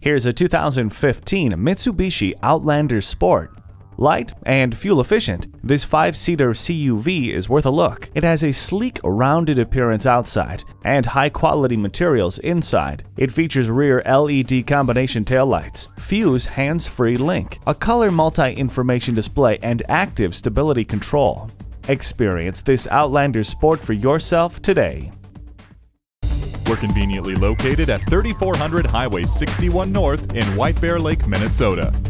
Here's a 2015 Mitsubishi Outlander Sport. Light and fuel efficient, this 5-seater CUV is worth a look. It has a sleek, rounded appearance outside and high-quality materials inside. It features rear LED combination taillights, Fuse hands-free link, a color multi-information display, and active stability control. Experience this Outlander Sport for yourself today. We're conveniently located at 3400 Highway 61 North in White Bear Lake, Minnesota.